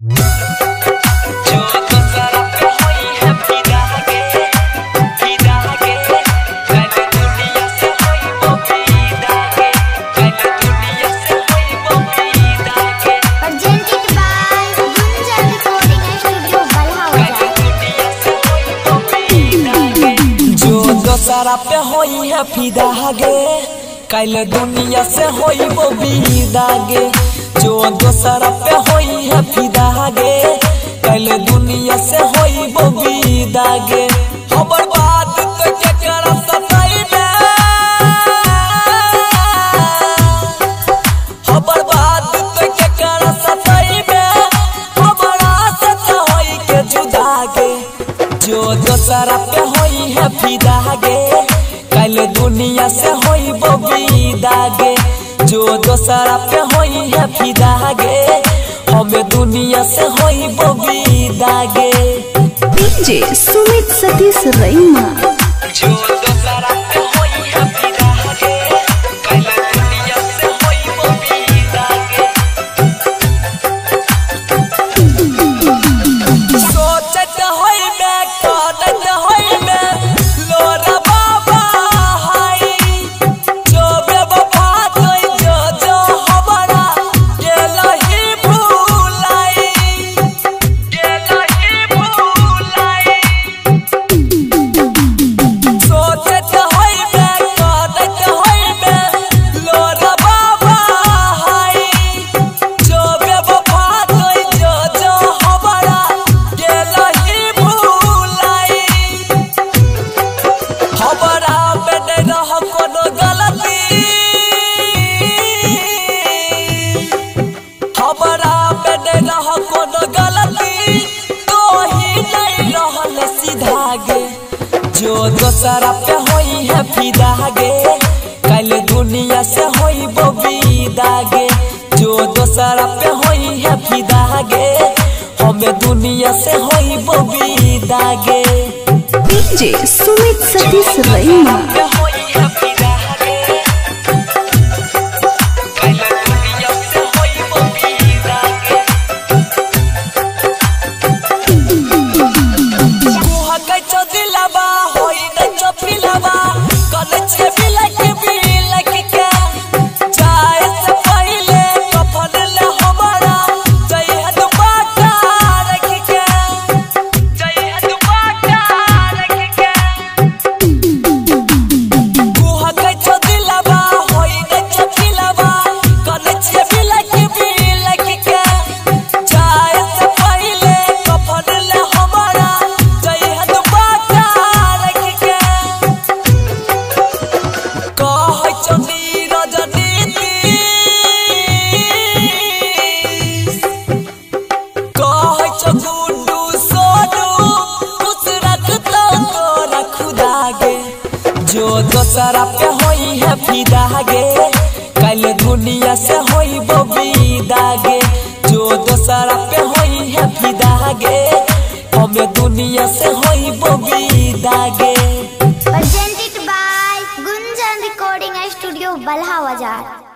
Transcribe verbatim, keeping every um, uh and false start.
सारा पे होई है फिदा गे कल दुनिया से होई वो विदा गे। जो दोसरा पे होई है फिदा गे कल दुनिया से होई वो विदा गे। खबर बात तो केकरा सताई में खबर बात तो केकरा सताई में हमारा से तो होई के जुदा गे। जो दोसरा पे होई है फिदा गे कल दुनिया से होई वो विदा गे। जो दोसरा पे होई है फिदा गे हमें दुनिया से होई वो विदा गे। डीजे सुमित सतीश रईमा। जो दोसरा पे होई है फिदा गे कल दुनिया से होई वो विदा गे। सोचत होई मैं करत होई मैं लोरा बाबा हाई। जो बेवफा कोई जो जो हमारा गेला ही भूलाई गेला ही भूलाई। सोचत होई मैं करत होई मैं लोरा बाबा हाई। जो बेवफा कोई जो जो हमारा गेला ही भूलाई। हमारा में नहीं रह कोनो गलती हमारा में नहीं रह कोनो गलती तो ही नहीं रहल सीधा गे। जो दोसरा पे होई है फिदा गे कल दुनिया से होई वो विदा गे। जो दोसरा पे होई है फिदा गे हमें दुनिया से होई वो विदा गे। डीजे सुमित सतीश रईमा। जो दोसरा पे होई है फिदा गे कल दुनिया से होई वो विदा गे। जो दोसरा पे होई है फिदा गे हमें दुनिया से होई वो विदा गे। Presented by Gunjan Recording Studio, Balha Bazaar।